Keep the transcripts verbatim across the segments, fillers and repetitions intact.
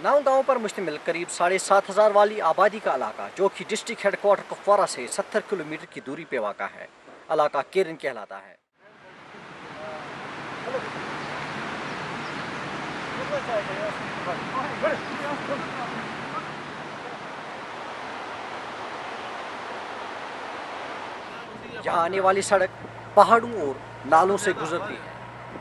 नौ गाँव पर मुश्तमिल करीब साढ़े सात हजार वाली आबादी का इलाका, जो कि डिस्ट्रिक्ट हेडक्वार्टर कुपवारा से सत्तर किलोमीटर की दूरी पे वाक़ा है, इलाका केरन कहलाता है। यहाँ आने वाली सड़क पहाड़ों और नालों से गुजरती है।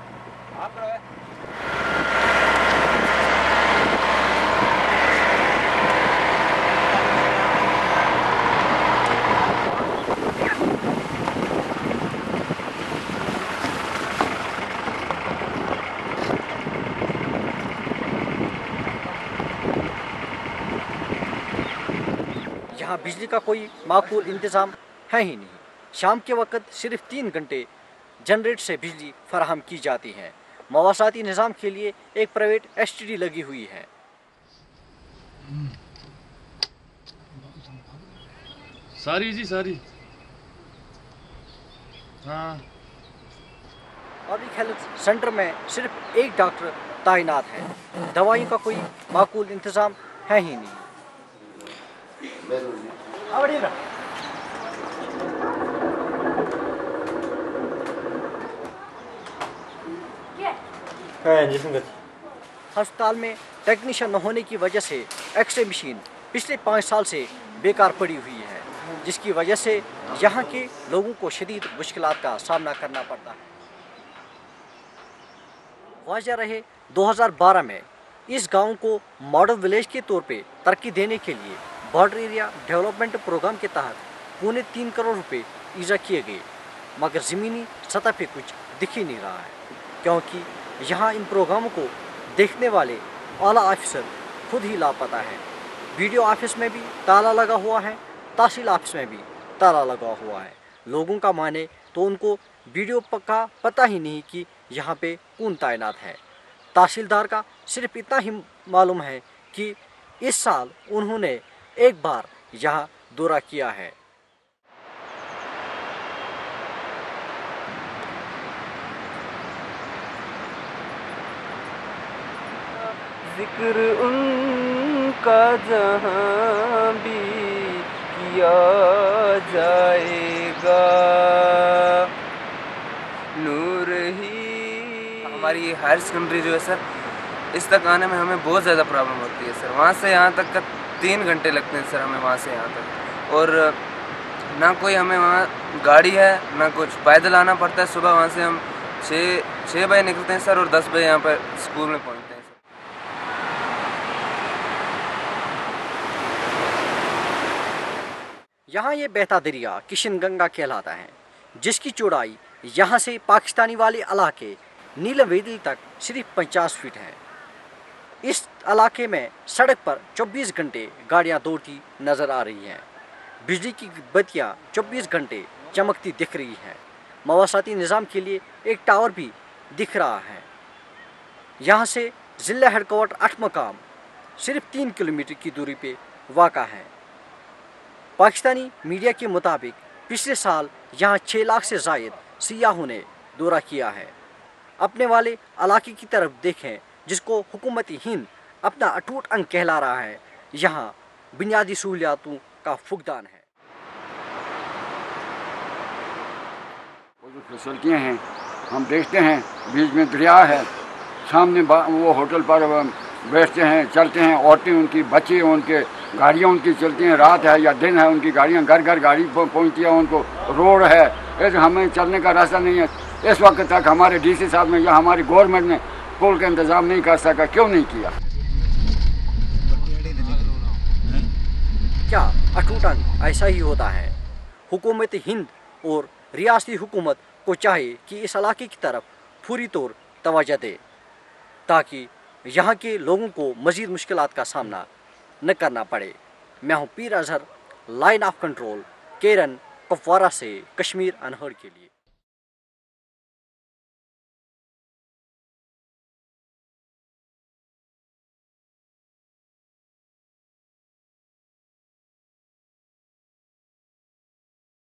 यहाँ बिजली का कोई माकूल इंतज़ाम है ही नहीं। शाम के वक्त सिर्फ तीन घंटे जनरेटर से बिजली फराहम की जाती है। मवासाती निज़ाम के लिए एक प्राइवेट एस टी डी लगी हुई है। सारी जी सारी हाँ। पब्लिक हेल्थ सेंटर में सिर्फ एक डॉक्टर तैनात है। दवाइयों का कोई माकूल इंतज़ाम है ही नहीं। अस्पताल में टेक्नीशियन न होने की वजह से एक्सरे मशीन पिछले पाँच साल से बेकार पड़ी हुई है, जिसकी वजह से यहाँ के लोगों को शदीद मुश्किलात का सामना करना पड़ता है। वाज़ह रहे दो हज़ार बारह में इस गांव को मॉडल विलेज के तौर पे तरक्की देने के लिए बॉर्डर एरिया डेवलपमेंट प्रोग्राम के तहत पौने तीन करोड़ रुपए ईजा किए गए, मगर ज़मीनी सतह पे कुछ दिख ही नहीं रहा है, क्योंकि यहाँ इन प्रोग्रामों को देखने वाले आला ऑफिसर खुद ही लापता है। वीडियो ऑफिस में भी ताला लगा हुआ है, तहसील ऑफिस में भी ताला लगा हुआ है। लोगों का माने तो उनको वीडियो का पता ही नहीं कि यहाँ पे कौन तैनात है। तहसीलदार का सिर्फ इतना ही मालूम है कि इस साल उन्होंने एक बार यहाँ दौरा किया है। जिक्र उनका जहाँ भी किया जाएगा, नूर ही। हमारी हायर सेकेंडरी जो है सर, इस तक आने में हमें बहुत ज़्यादा प्रॉब्लम होती है सर। वहाँ से यहाँ तक का तीन घंटे लगते हैं सर हमें वहाँ से यहाँ तक, और ना कोई हमें वहाँ गाड़ी है ना कुछ, पैदल आना पड़ता है। सुबह वहाँ से हम छः छः बजे निकलते हैं सर, और दस बजे यहाँ पर स्कूल में पहुँचते हैं सर। यहाँ ये बहता दरिया किशन गंगा कहलाता है, जिसकी चौड़ाई यहाँ से पाकिस्तानी वाले इलाके नीलम वेदी तक सिर्फ पचास फीट है। इस इलाके में सड़क पर चौबीस घंटे गाड़ियाँ दौड़ती नज़र आ रही हैं। बिजली की बत्तियाँ चौबीस घंटे चमकती दिख रही हैं। मवासाती निज़ाम के लिए एक टावर भी दिख रहा है। यहाँ से ज़िला हेडक्वार्टर आठ मकाम सिर्फ तीन किलोमीटर की दूरी पे वाक़ा है। पाकिस्तानी मीडिया के मुताबिक पिछले साल यहाँ छः लाख से ज़ायद सियाहों ने दौरा किया है। अपने वाले इलाके की तरफ देखें, जिसको हुकूमती हिंद अपना अटूट अंग कहला रहा है। यहाँ बुनियादी सहूलियातों का फुकदान है। वो जो फैसिलिटियाँ हैं हम देखते हैं, बीच में दरिया है, सामने वो होटल पर बैठते हैं, चलते हैं, औरतें उनकी, बच्चे उनके, गाड़ियाँ उनकी चलती हैं, रात है या दिन है उनकी गाड़ियाँ, घर घर गाड़ी पहुँचती है, उनको रोड है, ऐसे हमें चलने का रास्ता नहीं है। इस वक्त तक हमारे डीसी साहब ने या हमारी गवर्नमेंट ने पुल का इंतज़ाम नहीं कर सका। क्यों नहीं किया? क्या अटूट अंग ऐसा ही होता है? हुकूमत हिंद और रियासती हुकूमत को चाहिए कि इस इलाके की तरफ पूरी तौर तवज्जो दे, ताकि यहाँ के लोगों को मज़ीद मुश्किलात का सामना न करना पड़े। मैं हूँ Pir Azhar, line of control, Keran, Kupwara से कश्मीर अनहर्ड के लिए।